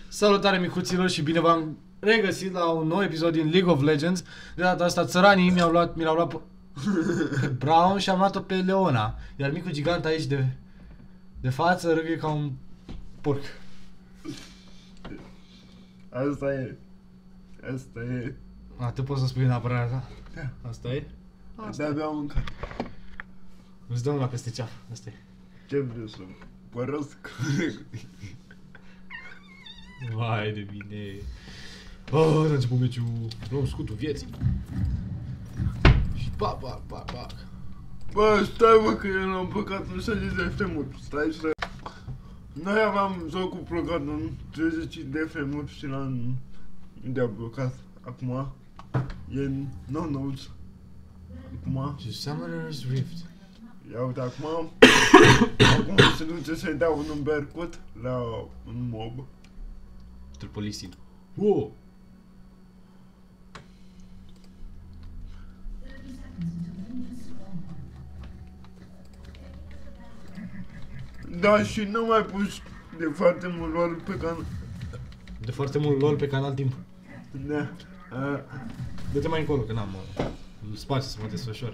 Salutare micuților și bine v-am regăsit la un nou episod din League of Legends. De data asta țăranii mi-au luat pe Brown și am luat-o pe Leona. Iar micul gigant aici de față râghe ca un porc. Asta e. Asta e. Tu poți să spui în apărarea ta? Da. Asta e? Asta De-abia am mâncat. Îți dăm la peste ceaf. Asta e. Ce vreau să părăsc? Vai de mine. Oh, s-a început meciul. Luăm scutul vieții. Și pac. Bă, stai mă că eu l-am păcat în 60 de fremuri. Stai. Noi aveam jocul blocat în 30 de fremuri și l-am deblocat. Acum e în no-nodes. Acum. Și Summoner's Rift. Ia uite, acum se duce să-i dau un bercut la un mob. Tripolisin. Wow! Da, și nu mai pus de foarte mult lor pe canal. De foarte mult LOL pe canal timp. Da. Dă-te mai încolo, că n-am spațiu să mă desfășor.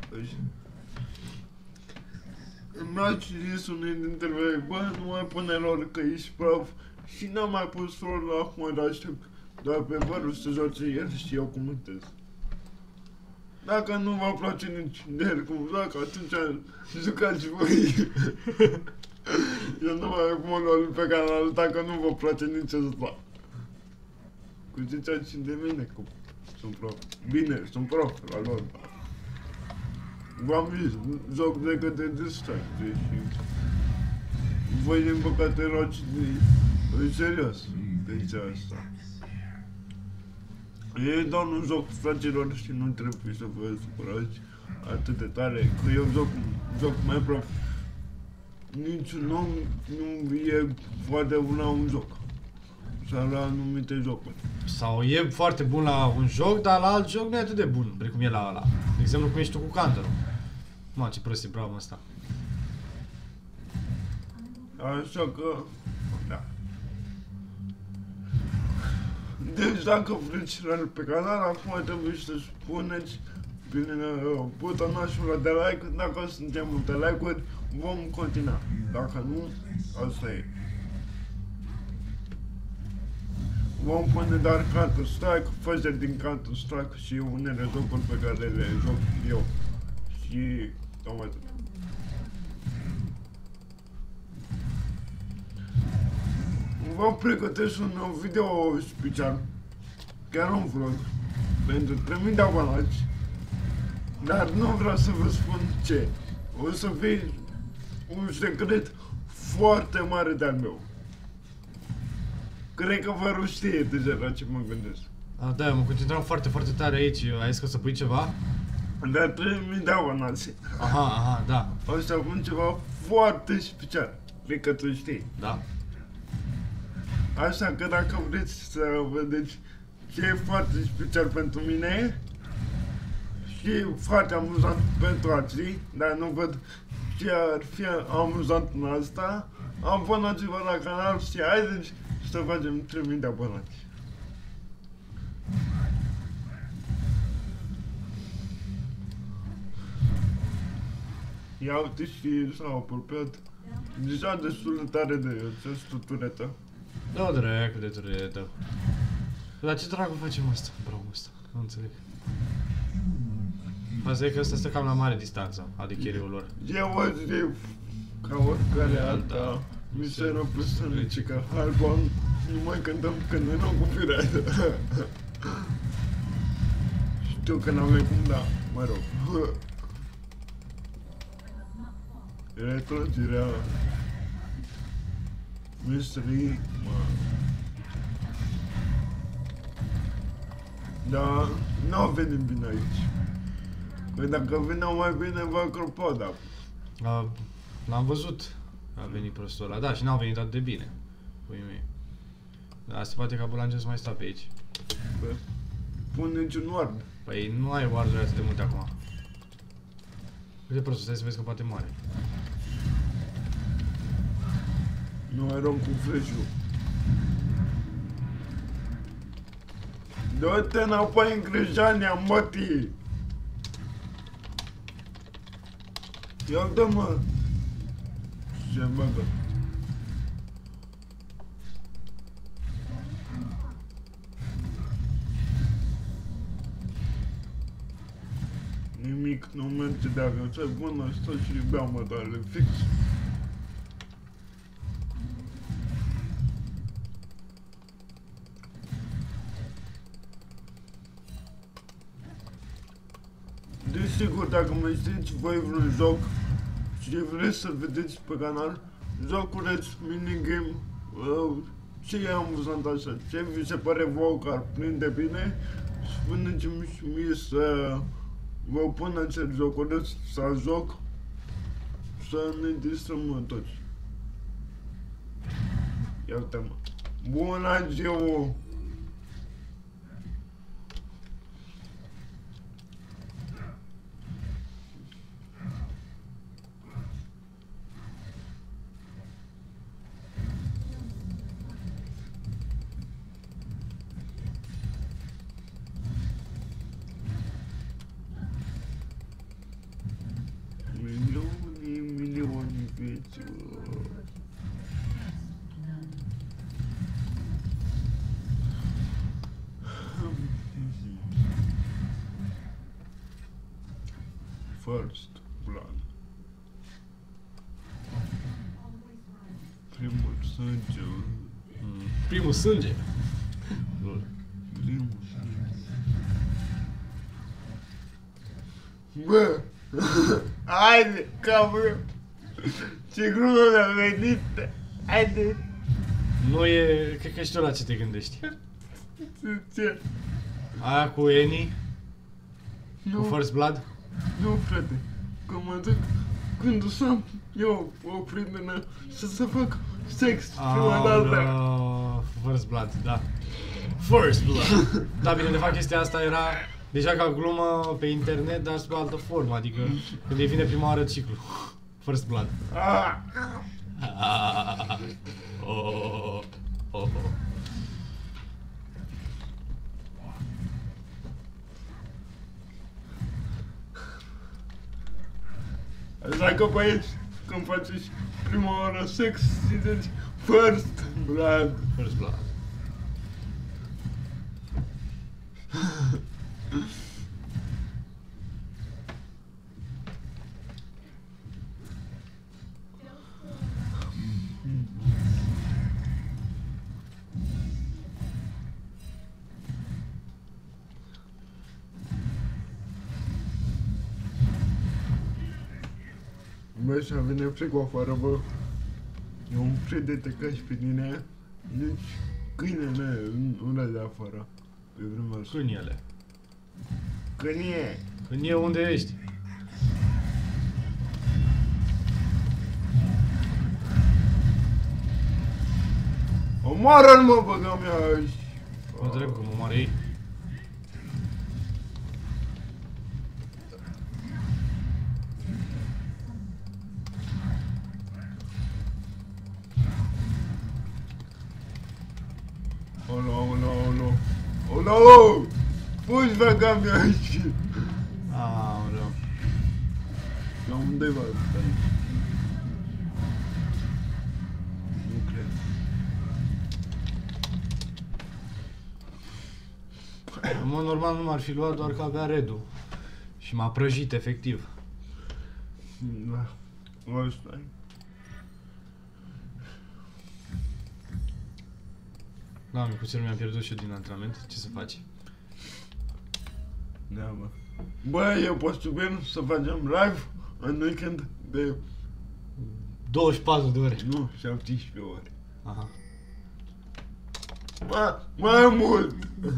Mi-a zis unul dintre voi, bă, nu mai pune lor că ești praf. Și n-am mai pus lor la acum, dar aștept doar pe vărul să joace el și eu comentez. Dacă nu vă place nici de el cum joacă, atunci jucați voi. Eu nu mai pun lor pe canal dacă nu vă place nici ăsta. Cu ziceați și de mine că sunt prof. Bine, sunt prof la lor. V-am zis, joc de către distracție și voi din păcate roci în serios de asta. E doar un joc, fraților, și nu trebuie să vă supărați atât de tare, că eu joc mai prof. Niciun om nu e foarte bun la un joc. Sau la anumite jocuri. Sau e foarte bun la un joc, dar la alt joc nu e atât de bun, precum e la ăla. De exemplu, cum ești tu cu Counter-ul. Mă, ce prost e bravo ăsta. Așa că, da. Deci dacă vreți pe canal, acum trebuie să spuneți prin butonașul ăla de like. Dacă suntem multe like-uri, vom continua. Dacă nu, asta e. Vom pune doar Counter-Strike, faze din Counter-Strike și unele jocuri pe care le joc eu. Și cam atât. Vă pregătesc un video special, chiar un vlog, pentru 3000 de abonați, dar nu vreau să vă spun ce. O să fie un secret foarte mare de-al meu. Cred că vă știe deja la ce mă gândesc. Da, mă concentram foarte tare aici. Ai zis că o să pui ceva? Dar 3000 de abonați. Aha, da. O să pun ceva foarte special. Cred că tu știi. Da. Așa că dacă vreți să vedeți ce e foarte special pentru mine și foarte amuzant pentru alții, dar nu văd ce ar fi amuzant în asta, abonați-vă la canal și haideți să facem 3000 de abonați. Ia uite și s-au apropiat deja destul de tare de această turetă. Da, dracu de turetă. Dar ce dracu facem asta, bravo ăsta? Nu înțeleg. Asta e că ăsta stă cam la mare distanță, adică carry-ul lor. Eu văd de ca oricare alta, miseră pe sănăcică, halbon, nu mai cântăm când nu cu firează. Știu că n-am cum, da, mă rog. Retrogirea Mystery, da, n-au venit bine aici. Păi dacă veneau mai bine, vă cropa, da. L-am văzut. A venit prostul ăla. Da, și n-au venit atât de bine. Păi mei. Da, se poate ca Bulange să mai sta pe aici. Bă, pun niciun ward. Păi nu ai ward-uri atât de multe acum. Uite prostul, stai să vezi că poate moare. Nu eram cu flash-ul. Du-te înapoi în Grâjania, mătii! Ia-te-mă! Ce băgă? Nimic nu merge dacă ți-ai bună, stă și bea mătale fix. Desigur, dacă mai știți voi vreun joc și vreți să vedeți pe canal, joculeți, minigame, ce e amuzant așa, ce vi se pare vouă că ar prinde bine, spuneți-mi și mie să vă pun acel joculeț să joc, să ne distrăm toți. Iată-mă. Bună ziua! Milioane vieți. First blood. Primul sânge. Primul sânge. Primul sânge. Bă! Haide, cabră! Ce glumă mi-a venit! Haide! Nu e... Cred că știu la ce te gândești. Ce? Aia cu Annie? Nu, Cu First Blood? nu, frate. Că mă duc când o să am eu o prietenă să se fac sex prima dată. First Blood, da. First Blood. Da, bine, de fapt chestia asta era deja ca glumă pe internet, dar sub altă formă, adică când îi vine prima oară ciclu. First Blood. Ah. Oh. Așa că băieți, când faceți prima oară sex, ziceți first blood. First Blood. Bă, și-a venit plecul afară, bă. Eu un pret de te cași pe tine, deci câinele ăla de afară. Pe vremea asta. Câiniele. Cânie! Cânie, unde ești? Omoară-l, mă, băga mea aici! Mă trebuie cum omoară ei. Olo! Puși băga mea aici! Aoleu. La undeva aici. Nu cred. În mod normal nu m-ar fi luat doar că avea redul. Și m-a prăjit, efectiv. Da. Ăsta e. Da, micuțel, mi-am pierdut și eu din antrenament. Ce să faci? Da, bă. Bă, e posibil să facem live în weekend de... 24 de ore. Nu, 17 ore. Aha. Mai mult!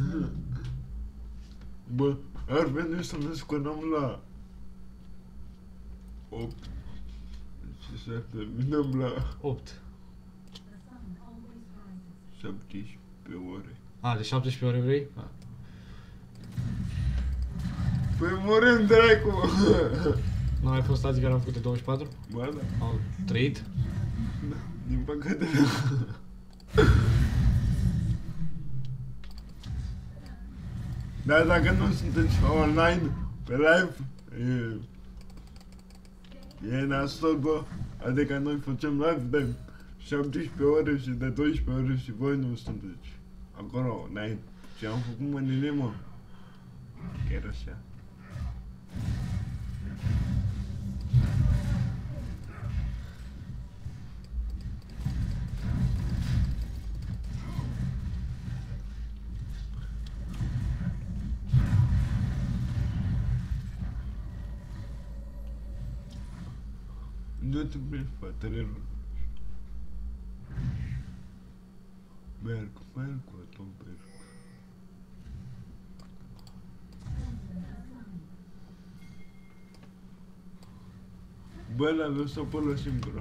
Bă, ar veni să ne scorăm la 8. Și să terminăm la 8. 17 ore. A, de 17 ore vrei? A. Păi murim, dracu! Nu ai fost alții care au făcut de 24? Ba da. Au trăit? Da, din păcate. Dar dacă nu sunteți online, pe live, e nasol, bă. Adică noi facem live de 17 ore și de 12 ore și voi nu sunteți acolo online. Și am făcut mâinile, mă. Chiar așa. Nu te mergi, fratele. Merg, tot merg. Bă, l-am lăsat pe ăla singură.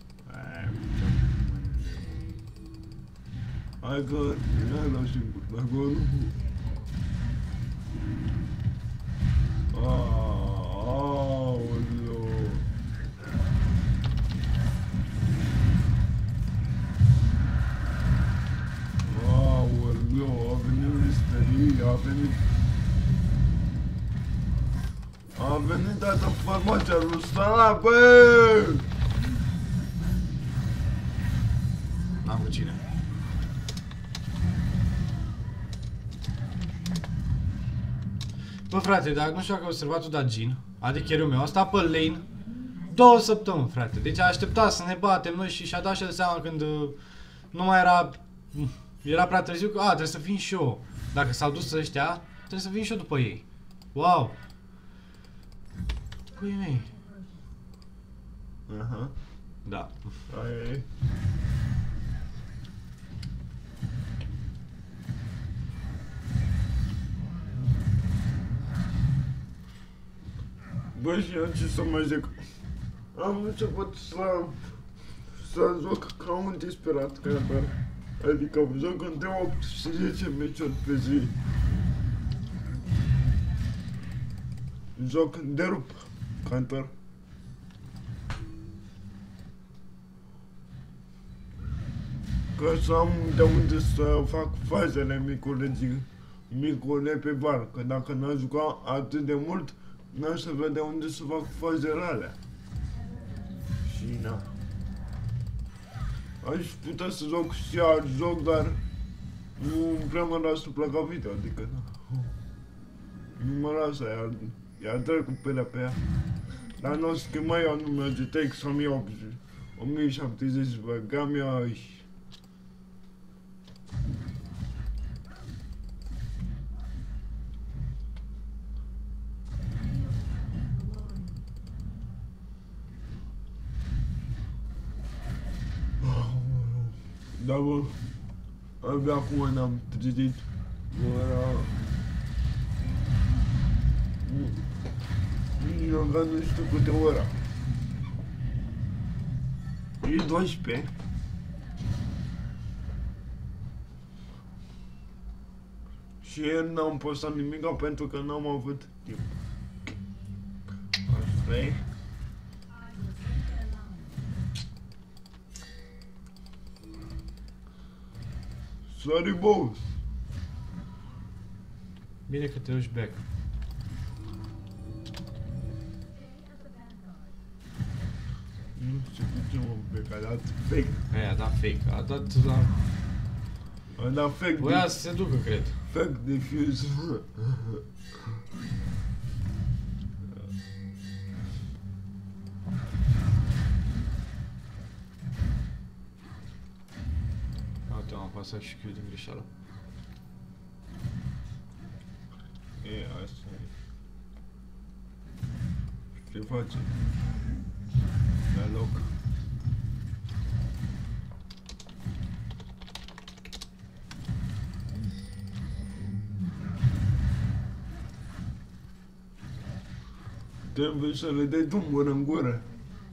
Hai că n-ai luat singur, dacă nu... Aoleo! Aoleo, a venit misterie, a venit toată farmacia lui Stana, bă! N-am cu cine. Bă, frate, dacă nu știu dacă ai observat-o, dar Jhin, adică chiar meu, a stat pe lane 2 săptămâni, frate. Deci a așteptat să ne batem noi și și-a dat și el seama când nu mai era prea târziu că, trebuie să vin și eu. Dacă s-au dus ăștia, trebuie să vin și eu după ei. Wow! Puii mei. Aha. Da. Aia e. Bă, și eu ce să mai zic? Am început să joc ca un disperat cantar. Adică joc între 8 și 10 meciuri pe zi. Joc de rup cantar. Ca să am de unde să fac fazele micule pe bar. Că dacă n-aș juca atât de mult, n-aș avea de unde să fac fazele alea. Și na. Aș putea să joc și alt joc, dar nu prea mă lasă placa video, adică na. Nu mă lasă, i-a trecut pe ea pe ea. Dar n-o schimba eu numele GTX 1070, băgam eu aici. Da, bă, abia acum ne-am trezit. Nici nu aveam nu știu câte ora. E 12. Și ieri n-am postat nimica pentru că n-am avut timp. Asta e. Sorry, boss. Bine că te duci back. Nu știu ce mă bec, a dat fake. A dat fake, a dat... A dat fake. Voia să se ducă, cred. Fake defuse. Uite, am apasat și Q din greșeală. E, asta e. Ce face? La loc. Trebuie să le dai dumuri în gură.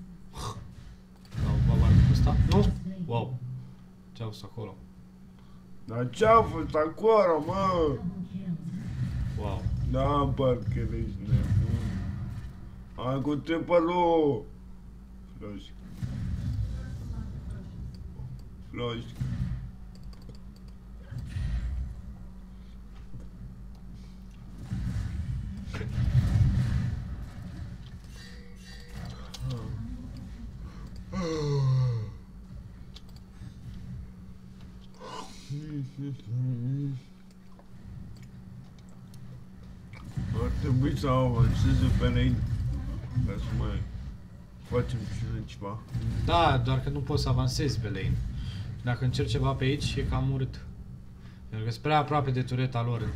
Dau babar cu ăsta? Nu? Wow. Ce-a fost acolo? Dar ce-a fost acolo, mă? Wow. Da, parcă ești nebun. Hai cu trepălu! Floșc. Floșc. Ar trebui să avanseze pe lane ca să mai facem și noi ceva. Da, doar că nu poți să avansezi pe lane. Dacă încerci ceva pe aici, e cam urât. Pentru că sunt prea aproape de tureta lor.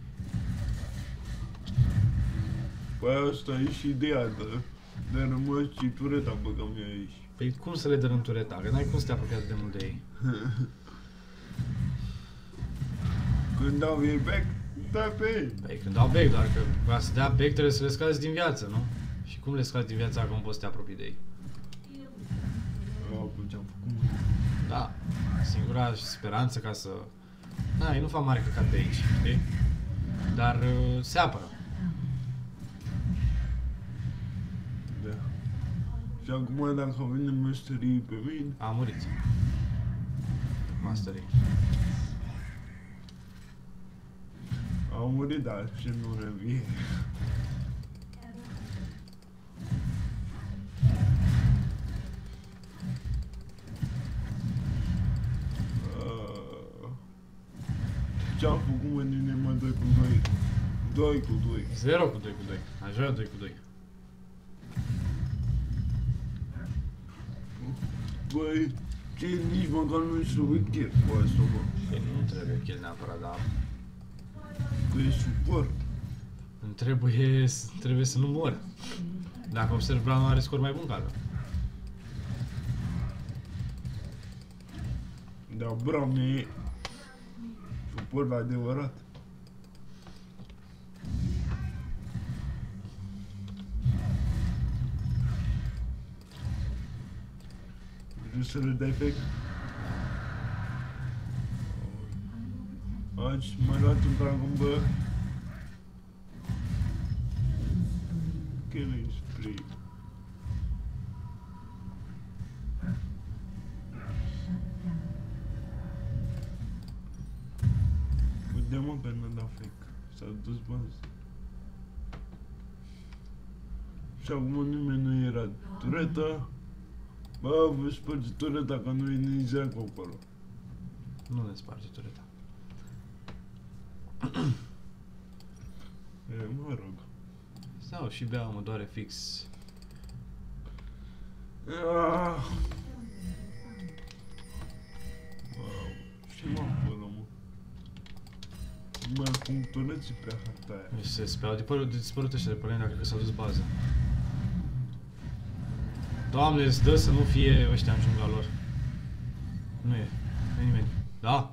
Păi asta e și ideea de rămas și tureta băgăm eu aici. Păi cum să le dărâm tureta? Că n-ai cum să te apropii atât de mult de ei. Când dau ei back, dai pe ei. Păi când dau back, doar că ca să dea back trebuie să le scazi din viață, nu? Și cum le scazi din viață acum poți să te apropii de ei? Ce-am făcut? Da, singura speranță ca să... Da, ei nu fac mare căcat pe aici, știi? Dar se apără. Da. Și acum dacă vine masterii pe mine... A murit. Masterii. A murit, dar și nu revie. Ce-am făcut, mă, nene, mă, 2 cu 2. 2 cu 2. 0 cu 2 cu 2. Așa 2 cu 2. Băi, ce nici măcar nu-i trebuie chiar cu asta, mă. Păi nu trebuie kill neapărat, dar... Că e suport. Îmi trebuie să nu mor. Dacă observ, Brown are scor mai bun ca alea. Dar Brown e suport adevărat. Vrei să le dai fake? Azi m-a luat un dragon, bă. Killing spree. Uite-mă că n-a dat fake. S-a dus bază. Și acum nimeni nu era tureta. Bă, vă sparge tureta că nu e nici Zac acolo. Nu ne sparge tureta. E, mă rog. Sau și bea, mă doare fix. Ah. Wow. Și mă acolo, mă. Mă, cum tureții pe harta aia. Și se speau dispărut ăștia de pe lane, cred că s-au dus bază. Doamne, îți dă să nu fie ăștia în jungla lor. Nu e nimeni. Da?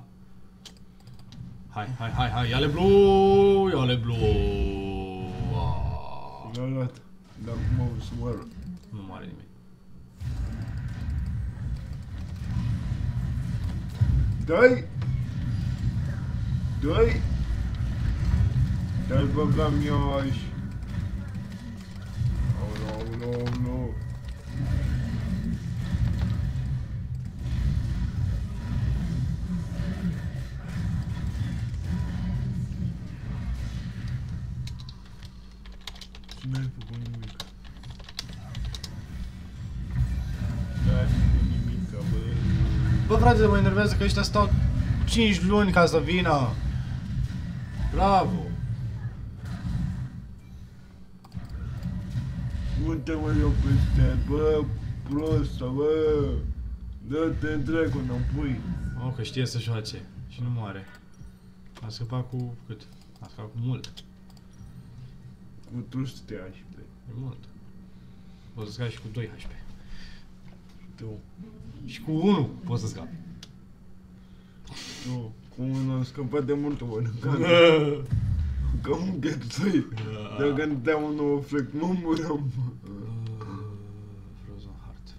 Hai, ia-le blue, ia-le blue. L-a luat. Dar cum au să moară? Nu moare nimeni. Dai! Dai! Dai băgam eu aici. Aoleu. Și n-ai făcut nimic. N-ai făcut nimic, bă. Bă, frate, mă enervează că ăștia stau 5 luni ca să vină. Bravo. Uite-mă eu peste, bă, prostă, bă. Dă-te întregul înapoi. Oh, că știe să joace. Și nu moare. A scăpat cu cât? A scăpat cu mult. Cu 200 HP. E mult. Poți să scapi și cu 2 HP. Tu, Și cu 1 poți să scapi. cum am scăpat de mult, mă, că un ghețui. Dacă nu te-am un nou flec, mă muram. Frozen Heart.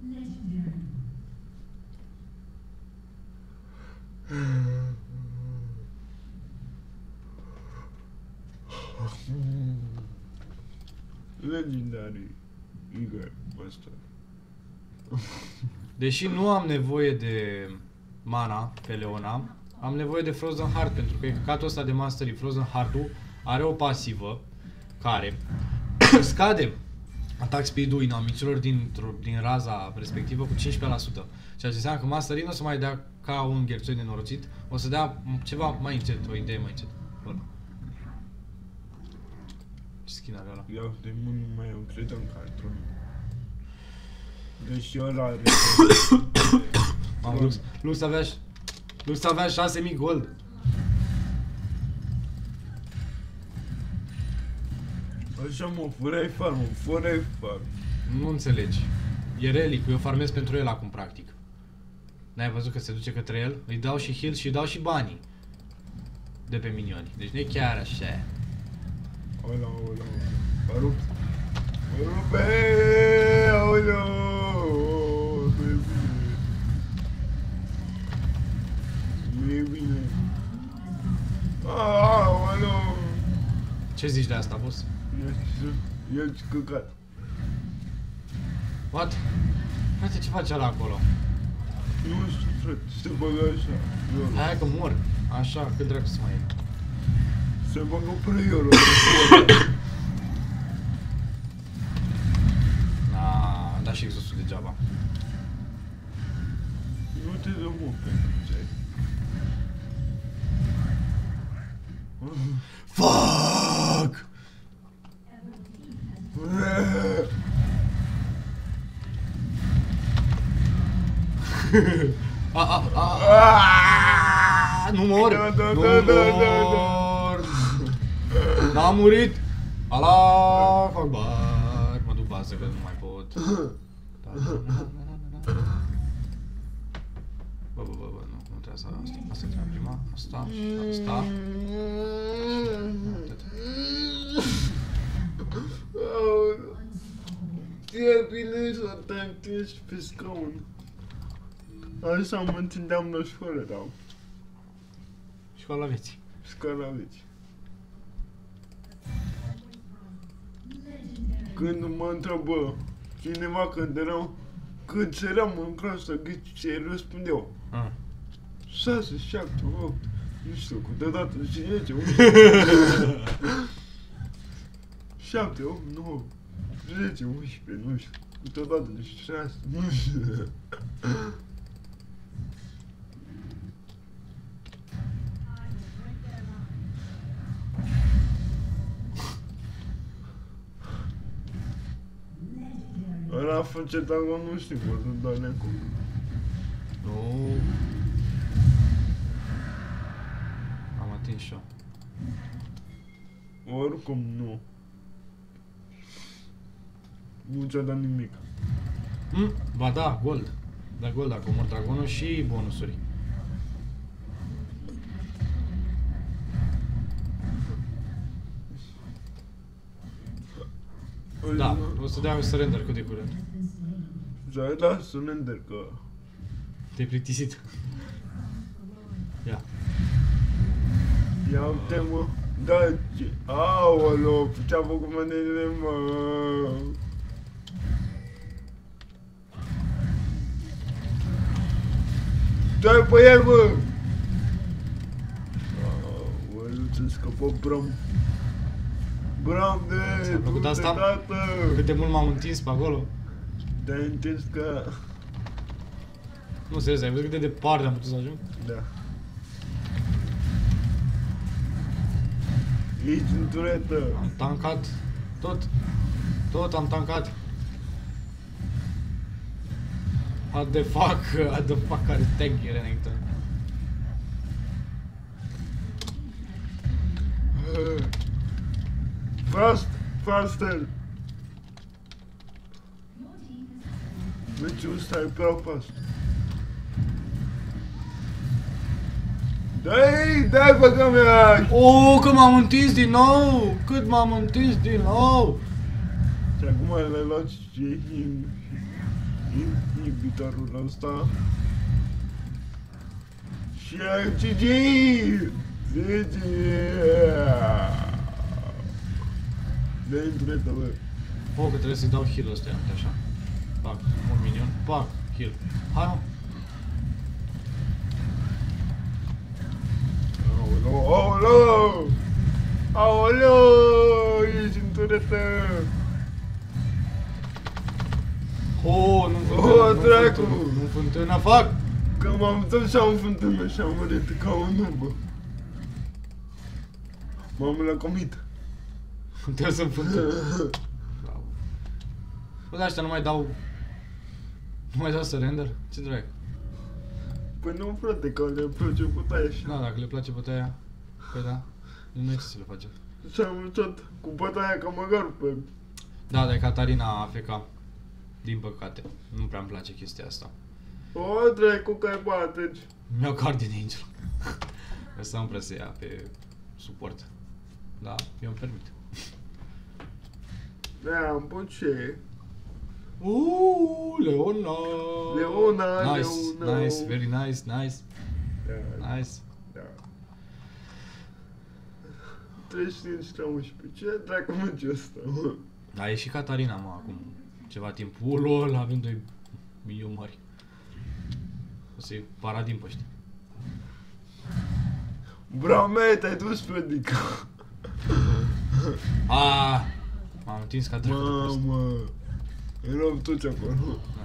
Legendary Igor ăsta. Deși nu am nevoie de mana pe Leona, am nevoie de Frozen Heart, pentru că e căcatul ăsta de Mastery. Frozen Heart-ul are o pasivă care scade Attack speed-ul inamicilor din raza respectivă cu 15%. Ceea ce înseamnă că Mastery nu o să mai dea ca un gherțoi nenorocit, o să dea ceva mai încet, o idee mai încet. Bun. Ce skin are ăla? Iau de mult nu mai am cred în carton. Deci ăla are... Mamă, Lux avea 6000 gold. Așa mă, fără-i farm, fără-i farm. Nu înțelegi. E relic, eu farmez pentru el acum, practic. N-ai văzut că se duce către el? Îi dau și heal și îi dau și banii de pe minioni. Deci nu e chiar așa. Ola, mă rup. Mă rupe, ola. Nu e bine. Aoleu. Ce zici de asta, boss? Ești căcat. What? Frate, ce face ăla acolo? Nu știu, frate, se băgă așa. Hai că mor. Așa, cât dracu să mai e. Se băgă preiorul. Am dat și exhaustul degeaba. Nu te dă mult pentru ce ai. Fuck! Nu mor! Nu mor! N-am murit! Allah Akbar! Mă duc bază că nu mai pot. Bă, nu trebuie să... Asta trebuie prima. Asta. E bine să te întinzi pe scaun. Așa mă întindeam la școală, da. Școala vieții. Școala vieții. Când mă întrebă cineva când eram, când eram în clasă, ce răspundeau? 6, 7, 8, nu știu, cu deodată 10, 11, 7, 8, 9, 10, 11, nu știu, câteodată de 6, nu știu. Ăla face dacă nu știu, poate da necu. Nu. Am atins și eu. Oricum nu. Nu ți-a dat nimic. Ba da, gold. Da, gold dacă omor dragonul și bonusuri. Da, o să dea surrender cât de curând. Ți-ai dat surrender că... Te-ai plictisit. Ia. Ia uite mă. Da, ce... Aoleu, ce-a făcut mâinile, mă. Dai pe el, mă! Aoleu, ți-a scăpat Bram. Bram de... Ți-a plăcut asta? Tată. Cât de mult m-am întins pe acolo. Te-ai întins că... Nu, serios, ai văzut cât de departe am putut să ajung? Da. Ești în turetă. Am tancat tot am tancat. What the fuck are tank here, Renekton? Faster! Meciul ăsta e prea fast. Dai, băgă mea! Cât m-am întins din nou! Cât m-am întins din nou! Și acum le-ai luat și inhibitorul ăsta. Și ai GG! GG! Dă-i întretă, bă. Că trebuie să-i dau heal-ul ăsta, uite așa. Pac, un minion, pac, heal. Hai, mă! Aoleu! Ești în turetă! Oh, nu-mi fântână, Oh, nu-mi dracu! fântână, nu-mi fântână, fac! Că m-am dus și am fântână și am murit ca un nubă. M-am lăcomit. Trebuie să-mi fântână. Bravo. Bă, dar ăștia nu mai dau... Nu mai dau surrender? Ce drag? Păi nu, frate, că le place bătaia așa. Da, dacă le place bătaia, păi da, nu e ce să le facem. Și am învățat cu bătaia ca măgar pe... Da, dar e Catarina AFK. Din păcate, nu prea îmi place chestia asta. O, dracu, că ai bate. Mi-au Guardian Angel. Ăsta nu prea se ia pe suport. Da, eu îmi permit. Da, am pus ce? Leona! Leona, Nice, Leona. nice, very nice, nice, Da, nice. da. 35 la 11. Ce dracu merge ăsta, mă? A ieșit Catarina, mă, acum ceva timp. Lol, avem 2 milioni mari. O să-i paradim pe ăștia. Brame, te-ai dus pe dică. Aaaa! M-am întins ca dracu de prost. Mamă. Erau toți acolo. Da.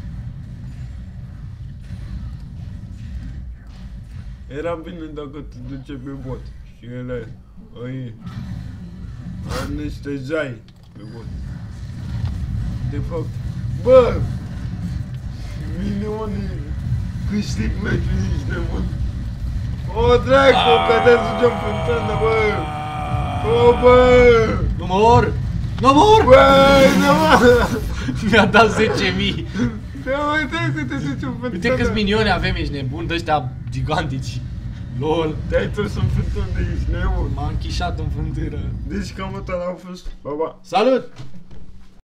Era bine dacă te duce pe bot. Și ele îi anestezai pe bot. De fapt, bă! Milioane câștig meciul nici nebun. O, dracu, că te duce în fântână, bă! O, bă! Nu mor! Nu mor! Bă, nu mă! Mi-a dat 10.000. Da, uite că te duce în fântână. Uite câți minioni avem, ești nebun, de-ăștia gigantici. LOL. Te-ai dus în fântână, ești nebun. M-a închișat în fântână. Deci cam ăsta a fost. Pa, pa. Salut!